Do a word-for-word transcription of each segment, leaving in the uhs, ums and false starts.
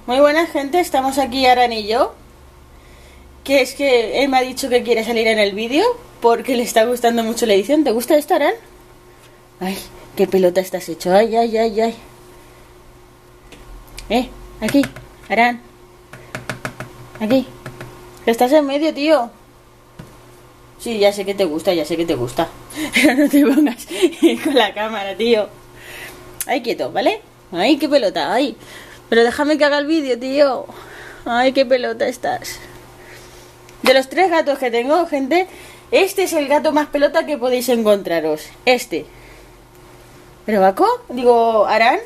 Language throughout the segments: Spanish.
Muy buena gente, estamos aquí Aran y yo. Que es que él me ha dicho que quiere salir en el vídeo porque le está gustando mucho la edición. ¿Te gusta esto, Aran? Ay, qué pelota estás hecho. Ay, ay, ay, ay. Eh, aquí, Aran. Aquí. Que estás en medio, tío. Sí, ya sé que te gusta, ya sé que te gusta. Pero no te pongas con la cámara, tío. Ay, quieto, ¿vale? Ay, qué pelota, ay. Pero déjame que haga el vídeo, tío. Ay, qué pelota estás. De los tres gatos que tengo, gente, este es el gato más pelota que podéis encontraros. Este. ¿Pero Baco? Digo, Aran.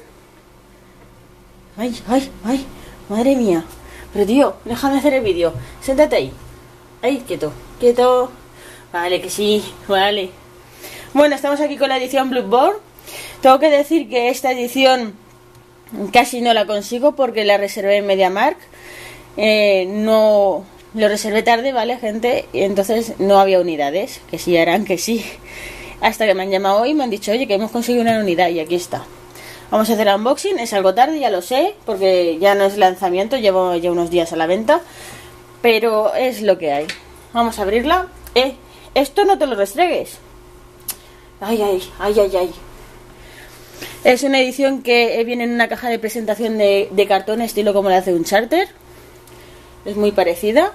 Ay, ay, ay. Madre mía. Pero tío, déjame hacer el vídeo. Siéntate ahí. Ay, quieto, quieto. Vale, que sí, vale. Bueno, estamos aquí con la edición Bloodborne. Tengo que decir que esta edición casi no la consigo porque la reservé en MediaMarkt. Eh, no... Lo reservé tarde, ¿vale, gente? Y entonces no había unidades. Que sí, harán que sí. Hasta que me han llamado hoy y me han dicho, oye, que hemos conseguido una unidad y aquí está. Vamos a hacer el unboxing. Es algo tarde, ya lo sé, porque ya no es lanzamiento, llevo ya unos días a la venta. Pero es lo que hay. Vamos a abrirla. Eh, esto no te lo restregues. Ay, ay, ay, ay, ay. Es una edición que viene en una caja de presentación de, de cartón, estilo como la hace un charter. Es muy parecida.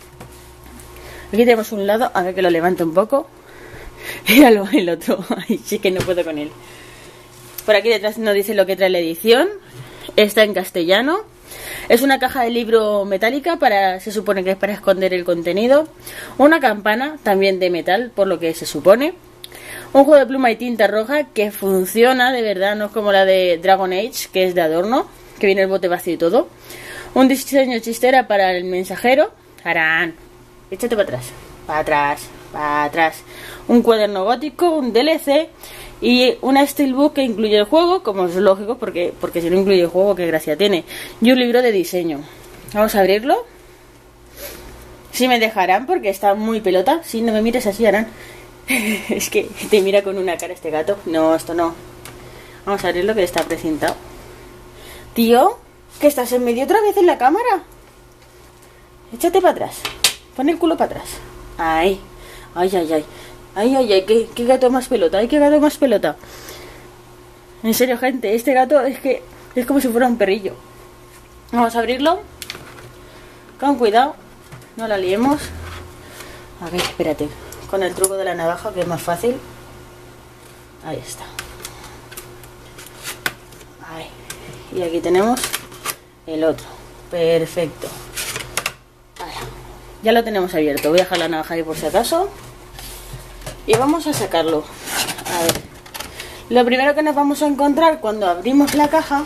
Aquí tenemos un lado, a ver que lo levante un poco. Míralo, el otro. Ay, sí que no puedo con él. Por aquí detrás nos dice lo que trae la edición. Está en castellano. Es una caja de libro metálica, para, se supone que es para esconder el contenido. Una campana, también de metal, por lo que se supone. Un juego de pluma y tinta roja que funciona de verdad, no es como la de Dragon Age, que es de adorno, que viene el bote vacío y todo. Un diseño chistera para el mensajero. Aran, échate para atrás, para atrás, para atrás. Un cuaderno gótico, un D L C y una steelbook que incluye el juego, como es lógico, porque, porque si no incluye el juego, qué gracia tiene. Y un libro de diseño. Vamos a abrirlo. Si me dejarán, porque está muy pelota. Si no me mires así, Aran. Es que te mira con una cara este gato. No, esto no. Vamos a abrirlo, que está precintado. Tío, que estás en medio otra vez en la cámara. Échate para atrás. Pon el culo para atrás. Ay, ay, ay, ay. Ay, ay, ay, qué, qué gato más pelota. Ay, qué gato más pelota. En serio, gente, este gato es que es como si fuera un perrillo. Vamos a abrirlo. Con cuidado. No la liemos. A ver, espérate. Con el truco de la navaja, que es más fácil. Ahí está. Ahí. Y aquí tenemos el otro. Perfecto. Ahí. Ya lo tenemos abierto. Voy a dejar la navaja ahí por si acaso. Y vamos a sacarlo. A ver. Lo primero que nos vamos a encontrar cuando abrimos la caja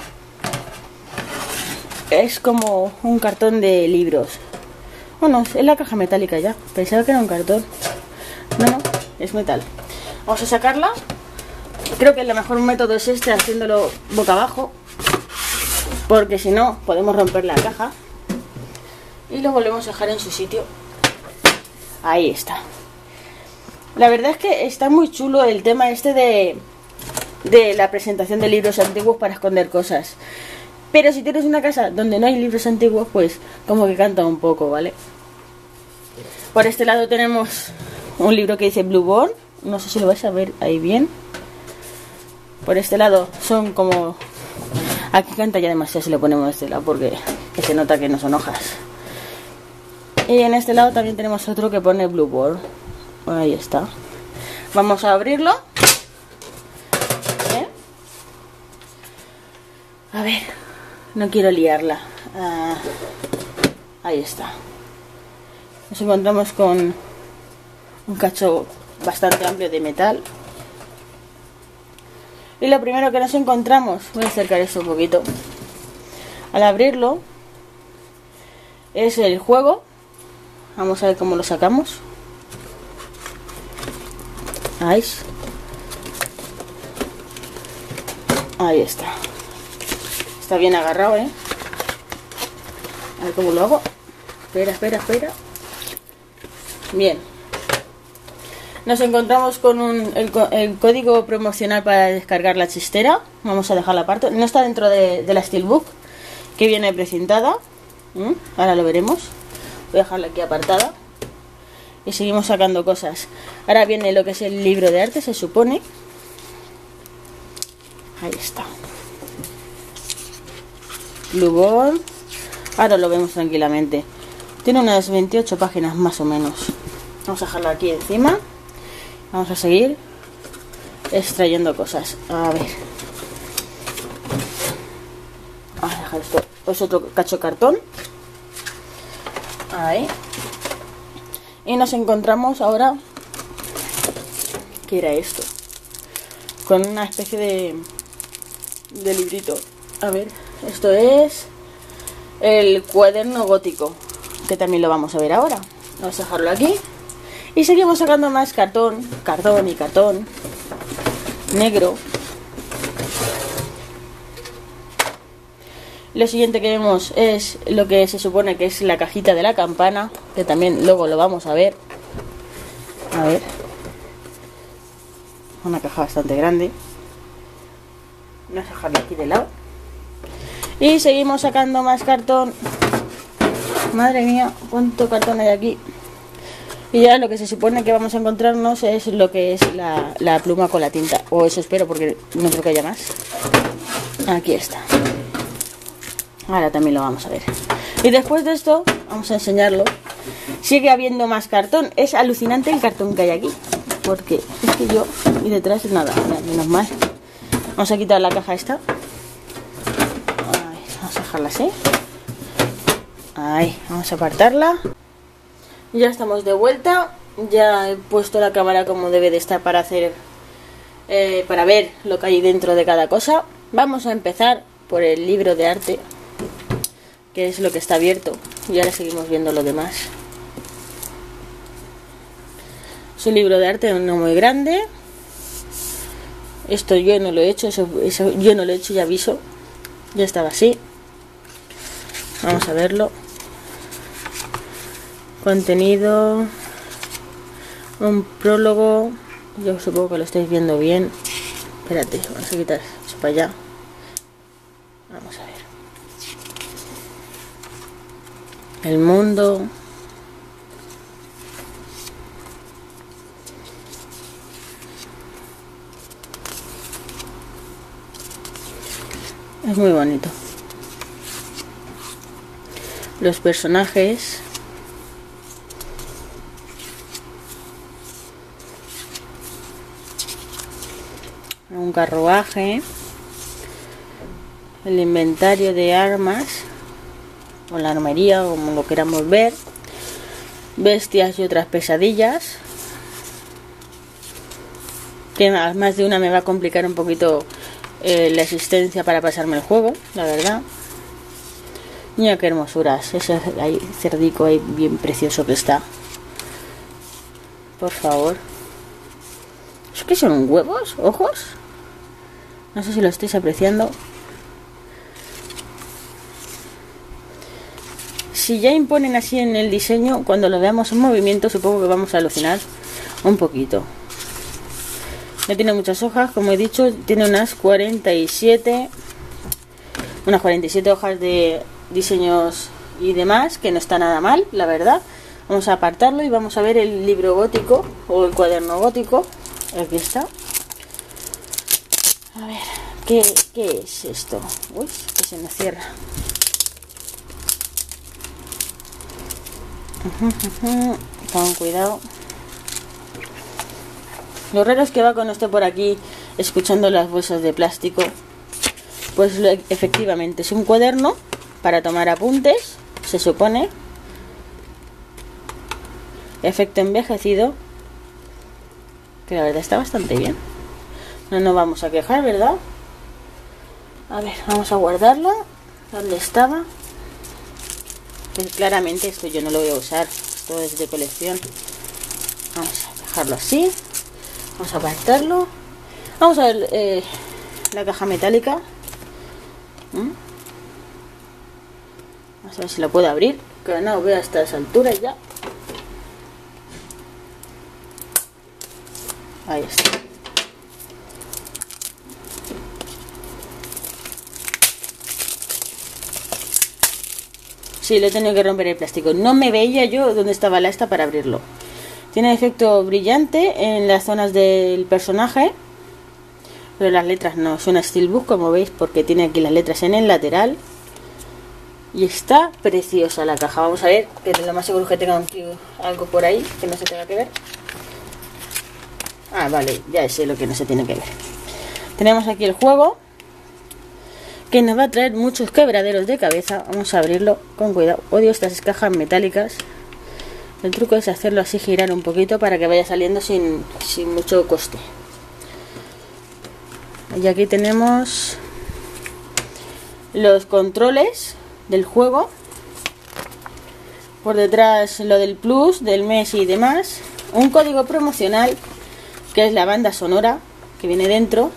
es como un cartón de libros. Bueno, es la caja metálica ya. Pensaba que era un cartón. No, no, es metal. Vamos a sacarla. Creo que el mejor método es este, haciéndolo boca abajo, porque si no podemos romper la caja. Y lo volvemos a dejar en su sitio. Ahí está. La verdad es que está muy chulo el tema este de, de la presentación de libros antiguos para esconder cosas. Pero si tienes una casa donde no hay libros antiguos, pues como que canta un poco, ¿vale? Por este lado tenemos un libro que dice Bloodborne. No sé si lo vais a ver ahí bien. Por este lado son como... Aquí canta ya demasiado si lo ponemos de este lado, porque que se nota que no son hojas. Y en este lado también tenemos otro que pone Bloodborne. Ahí está. Vamos a abrirlo. ¿Eh? A ver, no quiero liarla. Ah, ahí está. Nos encontramos con un cacho bastante amplio de metal. Y lo primero que nos encontramos, voy a acercar esto un poquito, al abrirlo, es el juego. Vamos a ver cómo lo sacamos. Ahí. Ahí está. Está bien agarrado, ¿eh? A ver cómo lo hago. Espera, espera, espera. Bien. Nos encontramos con un, el, el código promocional para descargar la chistera. Vamos a dejarla aparte. No está dentro de, de la Steelbook, que viene precintada. ¿Mm? Ahora lo veremos. Voy a dejarla aquí apartada. Y seguimos sacando cosas. Ahora viene lo que es el libro de arte, se supone. Ahí está. Blue Ball. Ahora lo vemos tranquilamente. Tiene unas veintiocho páginas más o menos. Vamos a dejarlo aquí encima. Vamos a seguir extrayendo cosas. A ver. Vamos a dejar esto. Es otro cacho de cartón. Ahí. Y nos encontramos ahora. ¿Qué era esto? Con una especie de, de librito. A ver. Esto es el cuaderno gótico, que también lo vamos a ver ahora. Vamos a dejarlo aquí. Y seguimos sacando más cartón. Cartón y cartón. Negro. Lo siguiente que vemos es lo que se supone que es la cajita de la campana, que también luego lo vamos a ver. A ver. Una caja bastante grande. Vamos a dejarlo aquí de lado. Y seguimos sacando más cartón. Madre mía, cuánto cartón hay aquí. Y ya lo que se supone que vamos a encontrarnos es lo que es la, la pluma con la tinta. O eso espero, porque no creo que haya más. Aquí está. Ahora también lo vamos a ver. Y después de esto, vamos a enseñarlo. Sigue habiendo más cartón. Es alucinante el cartón que hay aquí. Porque es que yo... Y detrás nada, menos mal. Vamos a quitar la caja esta. Ahí, vamos a dejarla así. Ahí, vamos a apartarla. Ya estamos de vuelta. Ya he puesto la cámara como debe de estar para hacer... Eh, para ver lo que hay dentro de cada cosa. Vamos a empezar por el libro de arte, que es lo que está abierto, y ahora seguimos viendo lo demás. Es un libro de arte no muy grande. Esto yo no lo he hecho, eso, eso yo no lo he hecho, ya aviso. Ya estaba así. Vamos a verlo. Contenido. Un prólogo. Yo supongo que lo estáis viendo bien. Espérate, vamos a quitar eso para allá. Vamos a ver. El mundo. Es muy bonito. Los personajes. Un carruaje. El inventario de armas. O la armería, como lo queramos ver. Bestias y otras pesadillas. Que más de una me va a complicar un poquito eh, la existencia para pasarme el juego, la verdad. Mira qué hermosuras. Ese ahí, cerdico ahí bien precioso que está. Por favor. ¿Es que son huevos? ¿Ojos? No sé si lo estáis apreciando. Si ya imponen así en el diseño, cuando lo veamos en movimiento supongo que vamos a alucinar un poquito. No tiene muchas hojas, como he dicho, tiene unas cuarenta y siete unas cuarenta y siete hojas de diseños y demás, que no está nada mal, la verdad. Vamos a apartarlo y vamos a ver el libro gótico o el cuaderno gótico. Aquí está. A ver, ¿qué, qué es esto? Uy, que se me cierra. Uh -huh, uh -huh. Con cuidado. Lo raro es que va cuando esté por aquí escuchando las bolsas de plástico. Pues lo, efectivamente es un cuaderno para tomar apuntes, se supone. Efecto envejecido, que la verdad está bastante bien. No nos vamos a quejar, ¿verdad? A ver, vamos a guardarlo. ¿Dónde estaba? Pues claramente esto yo no lo voy a usar, esto es de colección. Vamos a dejarlo así. Vamos a apartarlo. Vamos a ver eh, la caja metálica. ¿Mm? Vamos a ver si la puedo abrir, que no veo a estas alturas ya. Ahí está. Sí, lo he tenido que romper el plástico. No me veía yo dónde estaba la esta para abrirlo. Tiene efecto brillante en las zonas del personaje, pero las letras no. Es una steelbook, como veis, porque tiene aquí las letras en el lateral. Y está preciosa la caja. Vamos a ver, que lo más seguro es que tenga algo por ahí que no se tenga que ver. Ah, vale, ya sé lo que no se tiene que ver. Tenemos aquí el juego, que nos va a traer muchos quebraderos de cabeza. Vamos a abrirlo con cuidado. Odio estas cajas metálicas. El truco es hacerlo así, girar un poquito para que vaya saliendo sin, sin mucho coste. Y aquí tenemos los controles del juego. Por detrás lo del plus, del mes y demás. Un código promocional, que es la banda sonora que viene dentro.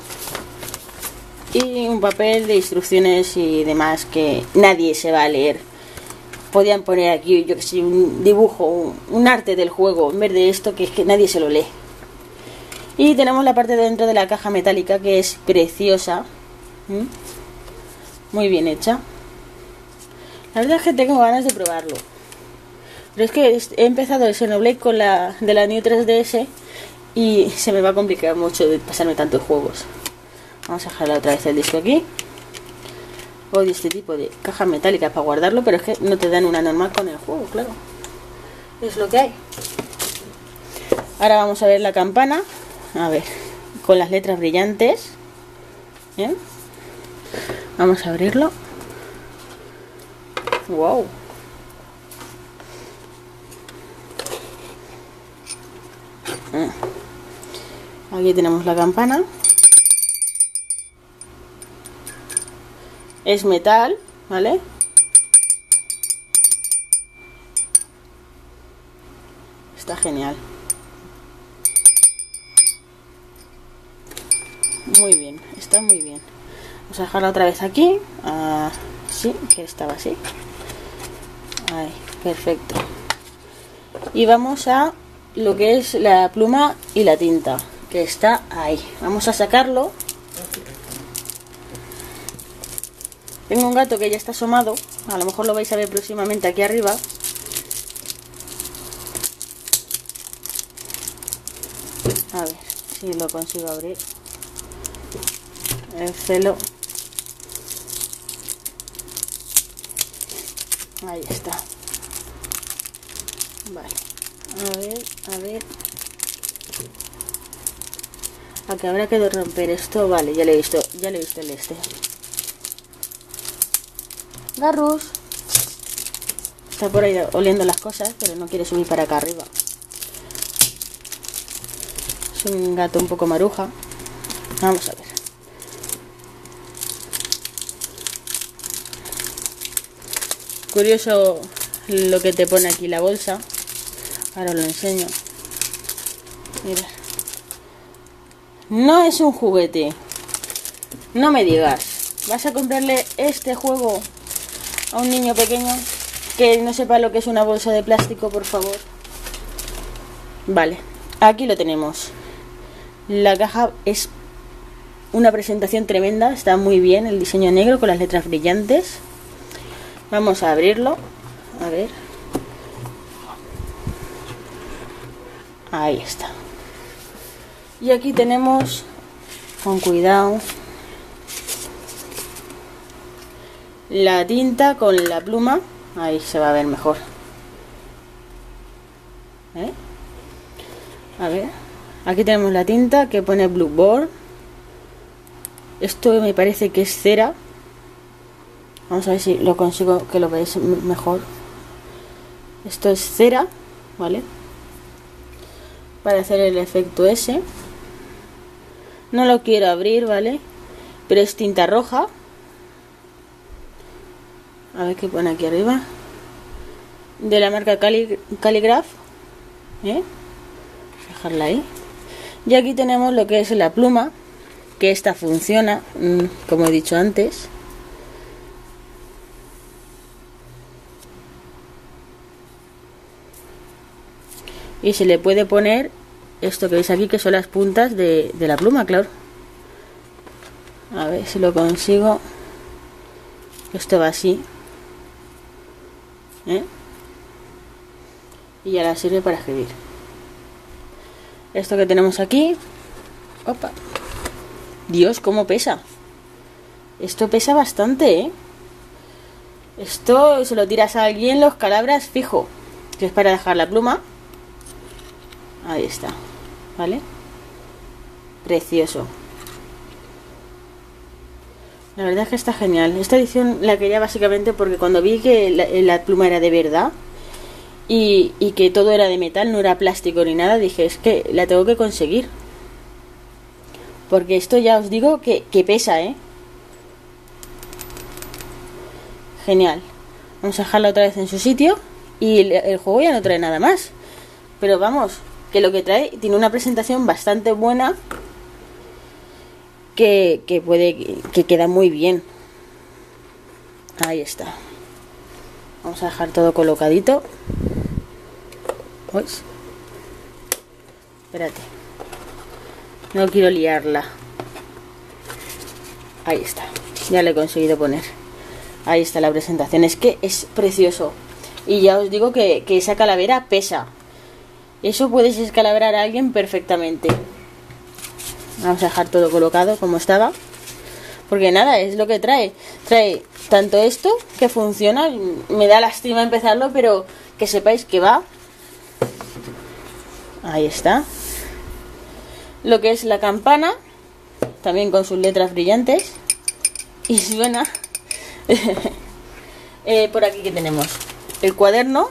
Y un papel de instrucciones y demás que nadie se va a leer. Podían poner aquí, yo que sé, un dibujo, un, un arte del juego, en vez de esto, que es que nadie se lo lee. Y tenemos la parte de dentro de la caja metálica, que es preciosa. ¿Mm? Muy bien hecha. La verdad es que tengo ganas de probarlo. Pero es que he empezado el Xenoblade con la de la New tres D S y se me va a complicar mucho de pasarme tantos juegos. Vamos a dejarle otra vez el disco aquí. Odio este tipo de cajas metálicas para guardarlo, pero es que no te dan una normal con el juego, claro. Es lo que hay. Ahora vamos a ver la campana. A ver, con las letras brillantes. Bien. Vamos a abrirlo. Wow. Aquí tenemos la campana. Es metal, ¿vale? Está genial. Muy bien, está muy bien. Vamos a dejarla otra vez aquí. Ah, sí, que estaba así. Ahí, perfecto. Y vamos a lo que es la pluma y la tinta, que está ahí. Vamos a sacarlo. Tengo un gato que ya está asomado, a lo mejor lo vais a ver próximamente aquí arriba. A ver si lo consigo abrir. El celo. Ahí está. Vale. A ver, a ver. Aquí habrá que romper esto. Vale, ya le he visto, ya le he visto el este. Garrus está por ahí oliendo las cosas, pero no quiere subir para acá arriba. Es un gato un poco maruja. Vamos a ver. Curioso lo que te pone aquí la bolsa. Ahora os lo enseño. Mira. No es un juguete. No me digas. ¿Vas a comprarle este juego a un niño pequeño que no sepa lo que es una bolsa de plástico, por favor? Vale, aquí lo tenemos. La caja es una presentación tremenda, está muy bien el diseño negro con las letras brillantes. Vamos a abrirlo, a ver. Ahí está. Y aquí tenemos, con cuidado, la tinta con la pluma. Ahí se va a ver mejor. ¿Eh? A ver. Aquí tenemos la tinta que pone Blueboard. Esto me parece que es cera. Vamos a ver si lo consigo que lo veáis mejor. Esto es cera, ¿vale? Para hacer el efecto ese. No lo quiero abrir, ¿vale? Pero es tinta roja. A ver qué pone aquí arriba. De la marca Cali Calligraph. ¿Eh? Dejarla ahí. Y aquí tenemos lo que es la pluma. Que esta funciona, como he dicho antes. Y se le puede poner esto que veis aquí, que son las puntas de, de la pluma, claro. A ver si lo consigo. Esto va así. ¿eh? Y ahora sirve para escribir. Esto que tenemos aquí, opa, Dios, cómo pesa. Esto pesa bastante, ¿eh? Esto se lo tiras a alguien, los calabras fijo. Que es para dejar la pluma. Ahí está, ¿vale? Precioso. La verdad es que está genial. Esta edición la quería básicamente porque cuando vi que la, la pluma era de verdad y, y que todo era de metal, no era plástico ni nada, dije, es que la tengo que conseguir. Porque esto ya os digo que, que pesa, ¿eh? Genial. Vamos a dejarla otra vez en su sitio y el, el juego ya no trae nada más. Pero vamos, que lo que trae tiene una presentación bastante buena. Que, que puede que queda muy bien. Ahí está. Vamos a dejar todo colocadito. Uy. Espérate, no quiero liarla. Ahí está, ya le he conseguido poner. Ahí está la presentación. Es que es precioso. Y ya os digo que, que esa calavera pesa. Eso puedes escalabrar a alguien perfectamente. Vamos a dejar todo colocado como estaba. Porque nada, es lo que trae. Trae tanto esto, que funciona. Me da lástima empezarlo, pero que sepáis que va. Ahí está. Lo que es la campana. También con sus letras brillantes. Y suena. eh, por aquí que tenemos el cuaderno.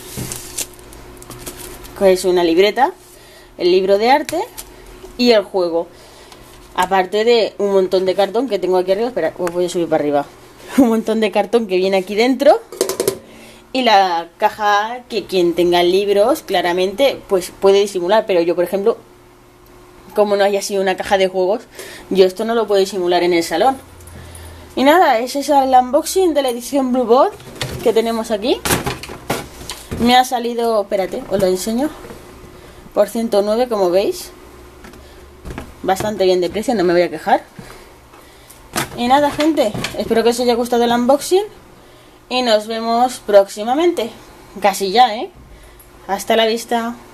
Que es una libreta. El libro de arte. Y el juego. Aparte de un montón de cartón que tengo aquí arriba. Espera, os voy a subir para arriba. Un montón de cartón que viene aquí dentro. Y la caja que quien tenga libros, claramente, pues puede disimular. Pero yo, por ejemplo, como no haya sido una caja de juegos, yo esto no lo puedo disimular en el salón. Y nada, ese es el unboxing de la edición Blue Board que tenemos aquí. Me ha salido, espérate, os lo enseño. Por ciento nueve, como veis. Bastante bien de precio, no me voy a quejar. Y nada, gente, espero que os haya gustado el unboxing. Y nos vemos próximamente. Casi ya, ¿eh? Hasta la vista.